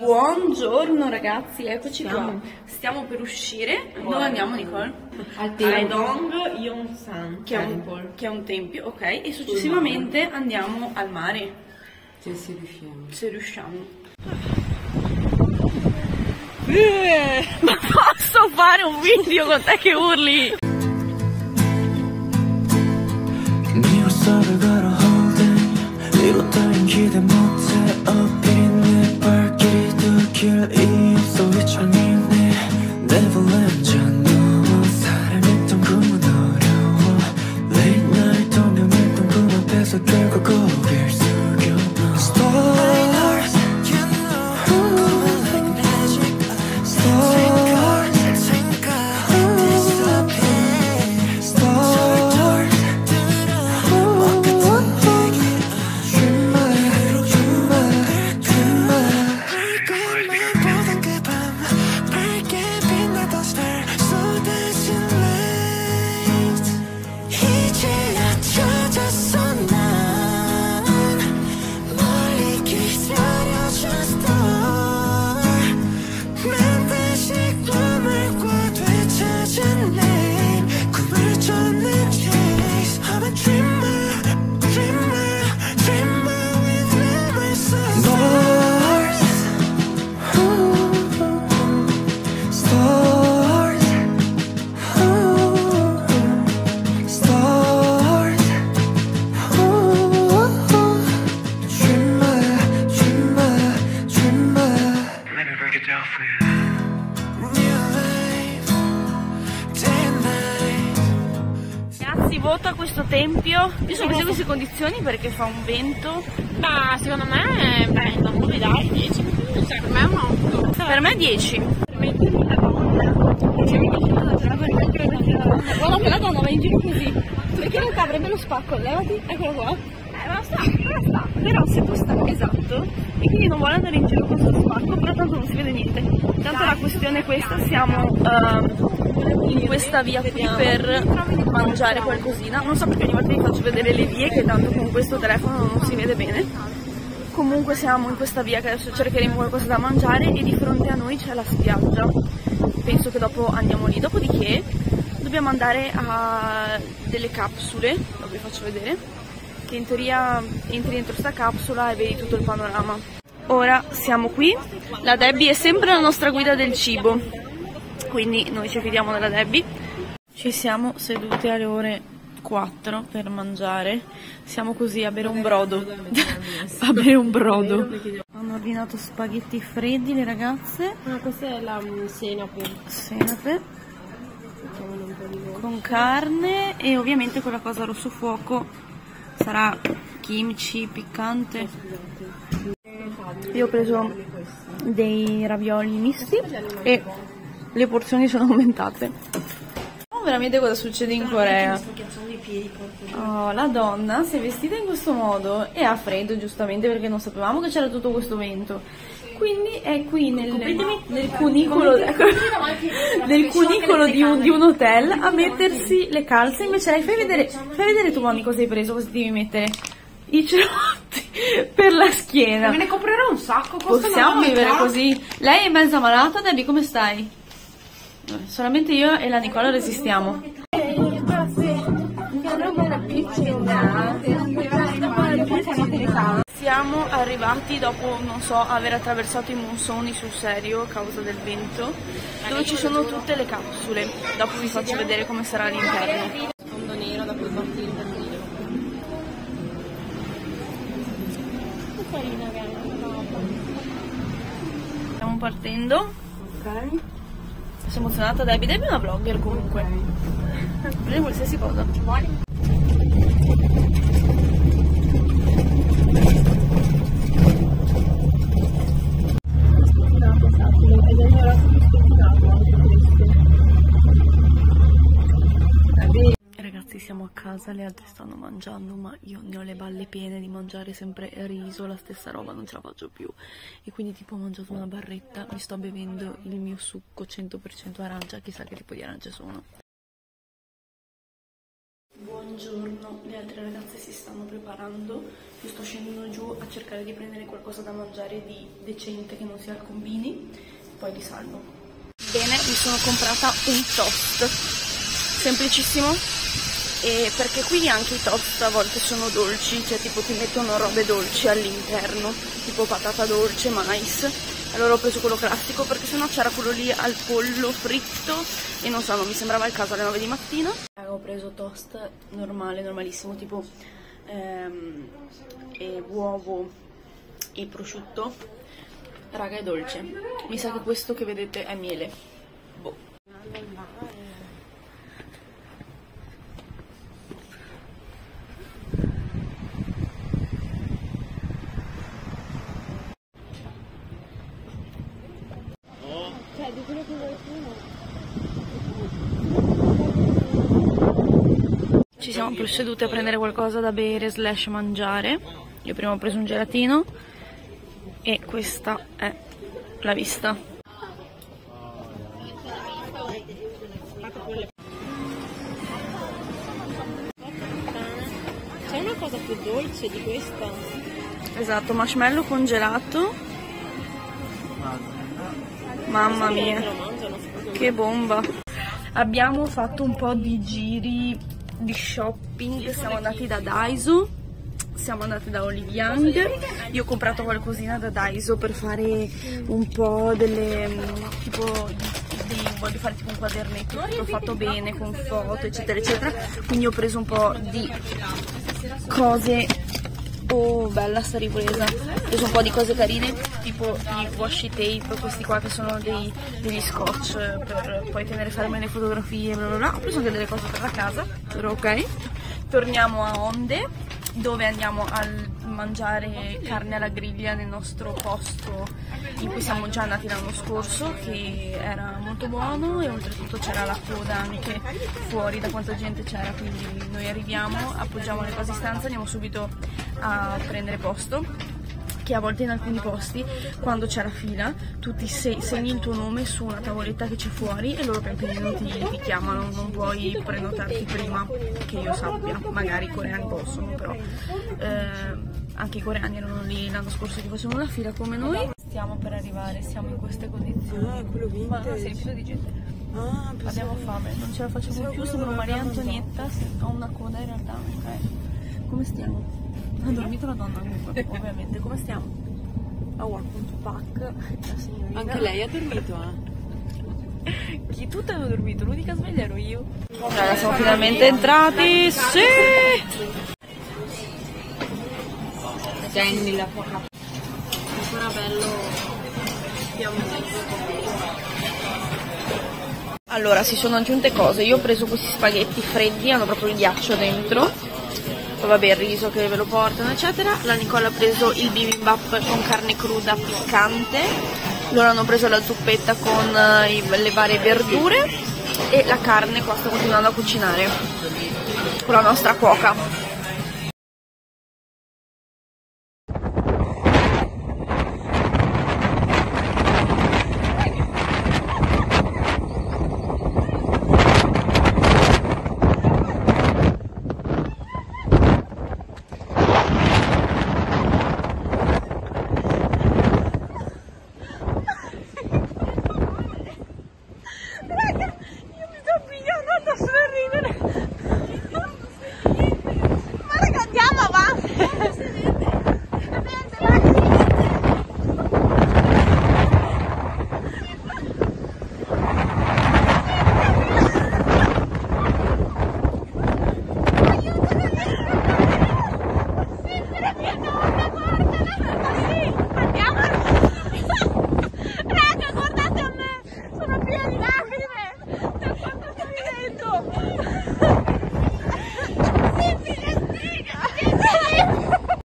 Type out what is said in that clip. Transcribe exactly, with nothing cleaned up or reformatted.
Buongiorno ragazzi, eccoci qua. Stiamo per uscire. Dove andiamo, Nicole? Al Taedong Yongsan, che è, un, che è un tempio, ok? E successivamente andiamo al mare. Se si riusciamo. Se riusciamo. Eh, ma posso fare un video con te che urli? Ragazzi, voto a questo tempio. Io sono in queste condizioni perché fa un vento. Ma secondo me è bello, come dai, dieci. Cioè, per me è un otto. Per me dieci. Mettermi la donna. Guarda che la donna va in giro così. Perché in realtà avrebbe lo spacco, levati, eccolo qua. Eh, ma sta, però sta. Però se tu stai esatto, e quindi non vuole andare in giro con questo spacco, però tanto non si vede niente. Tanto la questione è questa, siamo uh, in questa via qui per mangiare qualcosina. Non so perché ogni volta vi faccio vedere le vie, che tanto con questo telefono non si vede bene. Comunque siamo in questa via che adesso cercheremo qualcosa da mangiare e di fronte a noi c'è la spiaggia. Penso che dopo andiamo lì, dopodiché dobbiamo andare a delle capsule, lo vi faccio vedere, che in teoria entri dentro sta capsula e vedi tutto il panorama. Ora siamo qui, la Debbie è sempre la nostra guida del cibo, quindi noi ci fidiamo della Debbie. Ci siamo sedute alle ore quattro per mangiare, siamo così a bere un brodo, a bere un brodo. Hanno ordinato spaghetti freddi le ragazze. Ah, questa è la um, senape. Senape. Con carne e ovviamente quella cosa rosso fuoco sarà kimchi piccante. Io ho preso dei ravioli misti e le porzioni sono aumentate. Non veramente cosa succede in Corea. Oh, la donna si è vestita in questo modo e ha freddo giustamente perché non sapevamo che c'era tutto questo vento. Quindi è qui nel, nel cunicolo, nel cunicolo di, un, di un hotel a mettersi le calze. Invece lei, fai vedere, fai vedere tu Moni cosa hai preso, cosa ti devi mettere. I cerotti per la schiena. Me ne comprerò un sacco. Possiamo vivere così. Lei è mezza malata, Debbie, come stai? Solamente io e la Nicola resistiamo. Siamo arrivati dopo, non so, aver attraversato i monsoni sul serio a causa del vento, dove ci sono tutte le capsule. Dopo vi faccio vedere come sarà all'interno. Fondo nero da cui partire per dire. Stiamo partendo. Ok. Sono emozionata, Debbie. Debbie è una vlogger comunque. Prende qualsiasi cosa. Ragazzi, siamo a casa, le altre stanno mangiando, ma io ne ho le balle piene di mangiare sempre riso, la stessa roba, non ce la faccio più. E quindi tipo ho mangiato una barretta, mi sto bevendo il mio succo cento per cento arancia, chissà che tipo di arance sono. Buonissimo. Buongiorno, le altre ragazze si stanno preparando, io sto scendendo giù a cercare di prendere qualcosa da mangiare di decente che non sia al combini, poi li salvo. Bene, mi sono comprata un toast, semplicissimo, e perché qui anche i toast a volte sono dolci, cioè tipo ti mettono robe dolci all'interno, tipo patata dolce, mais. Allora ho preso quello classico perché sennò c'era quello lì al pollo fritto e non so, non mi sembrava il caso alle nove di mattina. Ho preso toast normale, normalissimo, tipo ehm, e uovo e prosciutto. Raga, è dolce. Mi sa che questo che vedete è miele. Boh. Cioè, di quello che vuoi tu, no? Ci siamo più sedute a prendere qualcosa da bere slash mangiare. Io prima ho preso un gelatino e questa è la vista. C'è una cosa più dolce di questa? Esatto, marshmallow congelato. Mamma mia, che bomba! Abbiamo fatto un po' di giri di shopping, siamo andati da Daiso, siamo andati da Olive Young. Io ho comprato qualcosina da Daiso per fare un po' delle, tipo, di, di, voglio fare tipo un quadernetto tutto fatto bene con foto eccetera eccetera, quindi ho preso un po' di cose. Oh, bella sta ripresa. Ho preso un po' di cose carine, tipo i washi tape, questi qua che sono dei, degli scotch per poi tenere ferme le fotografie, bla bla bla. Ho preso anche delle cose per la casa, però ok. Torniamo a Onde, dove andiamo a mangiare carne alla griglia nel nostro posto in cui siamo già andati l'anno scorso, che era molto buono, e oltretutto c'era la coda anche fuori da quanta gente c'era, quindi noi arriviamo, appoggiamo le cose in stanza, andiamo subito a prendere posto, che a volte in alcuni posti quando c'è la fila tu ti se segni il tuo nome su una tavoletta che c'è fuori e loro pian pianino ti, ti chiamano, non puoi prenotarti prima che io sappia, magari i coreani possono, però eh, anche i coreani erano lì l'anno scorso che facevano la fila come noi. Stiamo per arrivare, siamo in queste condizioni. Ah, quello vintage. Ma sei pieno di gente. Ah, Abbiamo fame, non ce la facciamo più, sembra Maria Antonietta, ho una coda in realtà, ok. Come stiamo? Ha dormito la donna comunque, ovviamente. Come stiamo? A welcome to pack, la signorina. anche lei ha dormito, eh? Chi tutte hanno dormito, l'unica sveglia ero io. Allora, siamo finalmente entrati, sì! Tieni la tua cappa. Ancora bello. Allora, si sono aggiunte cose. Io ho preso questi spaghetti freddi, hanno proprio il ghiaccio dentro. Poi vabbè, il riso che ve lo portano, eccetera. La Nicola ha preso il bibimbap con carne cruda piccante. Loro hanno preso la zuppetta con uh, i, le varie verdure. E la carne qua sta continuando a cucinare con la nostra cuoca.